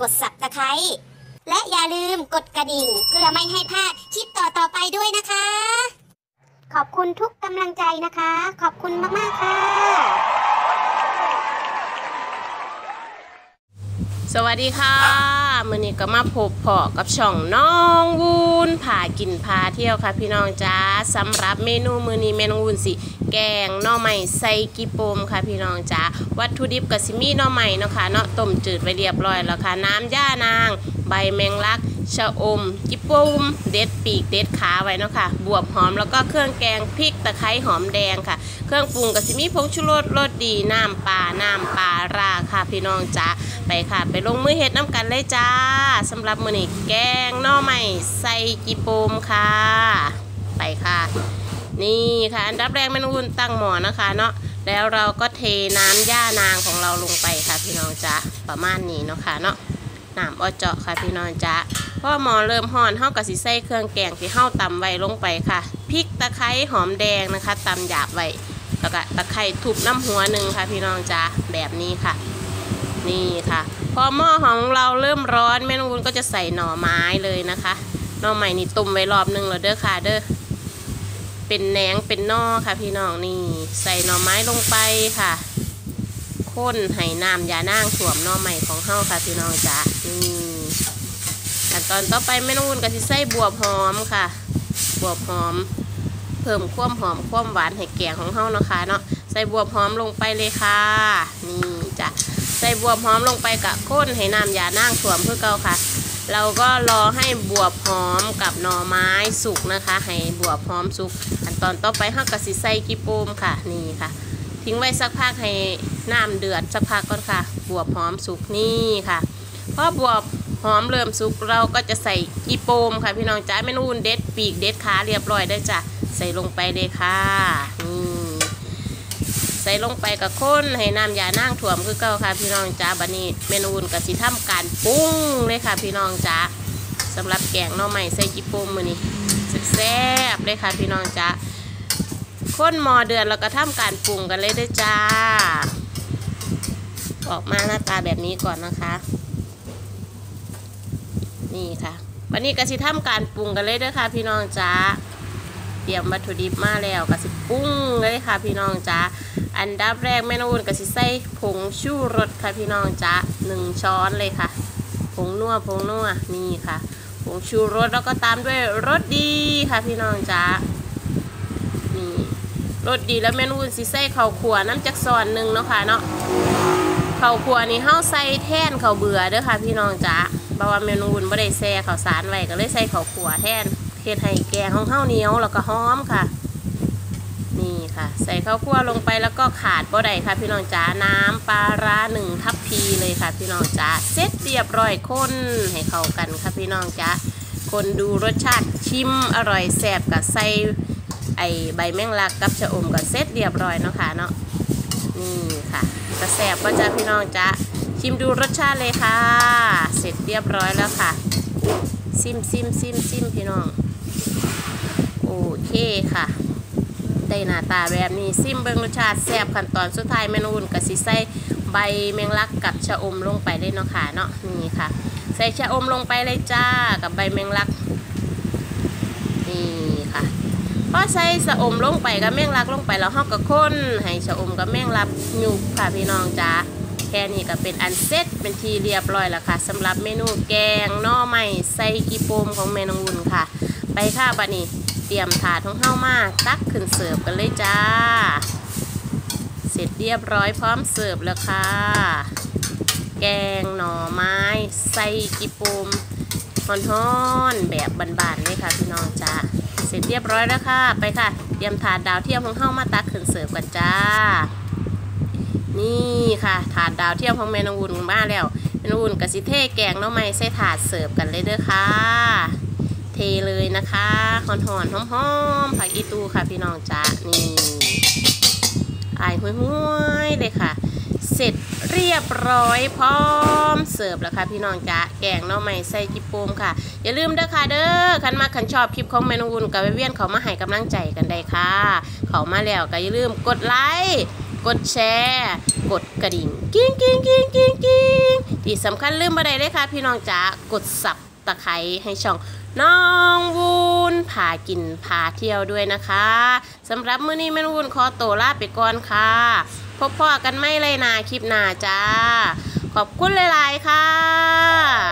ด Subscribe และอย่าลืมกดกระดิ่งเพื่อไม่ให้พลาดคลิปต่อไปด้วยนะคะขอบคุณทุกกำลังใจนะคะขอบคุณมากๆค่ะสวัสดีค่ะมื้อนี้ก็มาพบเพาะกับช่องน้องวูนพากินพาเที่ยวค่ะพี่น้องจ้าสำหรับเมนูมื้อนี้แม่น้องวูนสิแกงหน่อไม้ใส่กิโปมค่ะพี่น้องจ้าวัตถุดิบก็สิมีหน่อไม้เนาะค่ะเนาะต้มจืดไว้เรียบร้อยแล้วค่ะน้ำย่านางใบแมงลักชะอมกิโปมเด็ดปีกเด็ดขาไว้เนาะค่ะบวบหอมแล้วก็เครื่องแกงพริกตะไคร้หอมแดงค่ะเครื่องปรุงก็สิมีผงชูรสรสดีน้ำปลาร้าค่ะพี่น้องจ้าไปค่ะไปลงมือเฮ็ดน้ำกันเลยจ้าสำหรับมื้อนี้แกงหน่อไม้ใส่กิโปมค่ะไปค่ะนี่ค่ะอันดับแรกแม่น้องวุ้นตั้งหม้อนะคะเนาะแล้วเราก็เทน้ำย่านางของเราลงไปค่ะพี่น้องจ้าประมาณนี้เนาะค่ะเนาะน้ำอ้อเจาะค่ะพี่น้องจ้าพอหม้อเริ่มร้อนเฮาก็สิใส่เครื่องแกงที่เฮาตำไว้ลงไปค่ะพริกตะไคร้หอมแดงนะคะตำหยาบไว้แล้วก็ตะไคร้ทุบน้ำหัวหนึ่งค่ะพี่น้องจ้าแบบนี้ค่ะนี่ค่ะพอหม้อของเราเริ่มร้อนแม่น้องวุ้นก็จะใส่หน่อไม้เลยนะคะหน่อไม้นี่ตุ่มไว้รอบนึงแล้วเด้อค่ะเด้อเป็นแหนงเป็นนอค่ะพี่น้องนี่ใส่หน่อไม้ลงไปค่ะข้นให้น้ำยานางถ่วมหน่อไม้ของเฮาค่ะพี่น้องจ้านี่ขั้นตอนต่อไปแม่น้องวุ้นก็สิใส่บวบหอมค่ะบวบหอมเพิ่มความหอมความหวานให้แกงของเฮาเนาะค่ะเนาะใส่บวบหอมลงไปเลยค่ะนี่จ้ะใส่บวบหอมลงไปกะข้นให้น้ำยานางถ่วมเพื่อเก่าค่ะเราก็รอให้บวบหอมกับหน่อไม้สุกนะคะให้บวบหอมสุกขั้นตอนต่อไปเฮาก็สิใส่กิโปมค่ะนี่ค่ะทิ้งไว้สักพักให้น้ำเดือดสักพักก่อนค่ะบวบหอมสุกนี่ค่ะพอบวบหอมเริ่มสุกเราก็จะใส่กิโปมค่ะพี่น้องจ้าเมนูเด็ดปีกเด็ดขาเรียบร้อยได้จ้ะใส่ลงไปเลยค่ะใส่ลงไปกับข้นให้น้ำยานางถ่วมคือเก่าค่ะพี่น้องจ้าบัดนี้เมนูก็สิทำการปรุงเลยค่ะพี่น้องจ้าสำหรับแกงหน่อไม้ใส่กิโปมมื้อนี้แซ่บเลยค่ะพี่น้องจ้าข้นหม้อเดือดแล้วก็ทำการปรุงกันเลยด้วยจ้าออกมาหน้าตาแบบนี้ก่อนนะคะนี่ค่ะวันนี้ก็สิทำการปรุงกันเลยด้วยค่ะพี่น้องจ้าเตรียมวัตถุดิบมาแล้วก็สิปรุงเลยค่ะพี่น้องจ้าอันดับแรกแม่น้องวุ้นก็สิใส่ผงชูรสค่ะพี่น้องจ้า1 ช้อนเลยค่ะผงนัวนี่ค่ะผงชูรสแล้วก็ตามด้วยรสดีค่ะพี่น้องจ้านี่รสดีแล้วแม่น้องวุ้นสิใส่ข้าวคั่วน้ำจักซอน1เนาะค่ะเนาะข้าวคั่วนี่เฮาใส่แทนข้าวเบื่อเด้อค่ะพี่น้องจ้าเพราะว่าแม่น้องวุ้นบ่ได้แช่ข้าวสารไว้ก็เลยใส่ข้าวคั่วแทนเฮ็ดให้แกงของเฮาเหนียวแล้วก็หอมค่ะนี่ค่ะใส่ข้าวคั่วลงไปแล้วก็ขาดบ่ได้ค่ะพี่น้องจ๋าน้ำปลาร้า1 ทัพพีเลยค่ะพี่น้องจ๋าเสร็จเรียบร้อยคนให้เข้ากันค่ะพี่น้องจ๋าคนดูรสชาติชิมอร่อยแซ่บกับใส่ใบแมงลักกับชะอมก็เสร็จเรียบร้อยเนาะค่ะเนาะนี่ค่ะกระแซ่บก็จะพี่น้องจ๋าชิมดูรสชาติเลยค่ะเสร็จเรียบร้อยแล้วค่ะซิมพี่น้องโอเคค่ะได้หน้าตาแบบนี้ซิมเบิ่งรสชาติแซ่บขั้นตอนสุดท้ายแม่น้องวุ้นก็สิใส่ใบแมงลักกับชะอมลงไปเลยเนาะค่ะเนาะนี่ค่ะใส่ชะอมลงไปเลยจ้ากับใบแมงลักนี่ค่ะพอใส่ชะอมลงไปกับแมงลักลงไปแล้วเฮาก็คนให้ชะอมกับแมงลักหยุบค่ะพี่น้องจ้าแค่นี้ก็เป็นอันเสร็จเป็นทีเรียบร้อยแล้วค่ะสำหรับเมนูแกงหน่อไม้ใส่กิโปมของแม่น้องวุ้นค่ะไปค่ะบัดนี้เตรียมถาดของเฮามาตักขึ้นเสิร์ฟกันเลยจ้าเสร็จเรียบร้อยพร้อมเสิร์ฟแล้วค่ะแกงหน่อไม้ใส่กิโปมฮ้อนๆแบบบานๆเลยค่ะพี่น้องจ้าเสร็จเรียบร้อยแล้วค่ะไปค่ะเตรียมถาดดาวเทียมของเฮามาตักขึ้นเสิร์ฟกันจ้านี่ค่ะถาดดาวเทียมของแม่น้องวุ้นมาแล้วแม่น้องวุ้นกับสิเทแกงหน่อไม้ใส่ถาดเสิร์ฟกันเลยเด้อค่ะเทเลยนะคะหอนหอมผักอีตูค่ะพี่น้องจ้านี่ห้วยเลยค่ะเสร็จเรียบร้อยพร้อมเสิร์ฟแล้วค่ะพี่น้องจ้าแกงหน่อไม้ใส่กิโปมค่ะอย่าลืมเด้อค่ะเด้อคันมาคันชอบคลิปของแม่น้องวุ้นกับเวียนเขามาให้กำลังใจกันได้ค่ะเขามาแล้วก็อย่าลืมกดไลค์กดแชร์กดกระดิ่งกิ้งกิ้งกิ้งกิ้งกิ้งที่สำคัญลืมบ่ได้เลยค่ะพี่น้องจ๋ากดสับตะไคร้ให้ช่องน้องวูนพากินพาเที่ยวด้วยนะคะสำหรับมื้อนี้แม่วูนขอตัวลาไปก่อนค่ะพบพ่อกันไม่เลยนาคลิปหน้าจ้าขอบคุณหลายๆค่ะ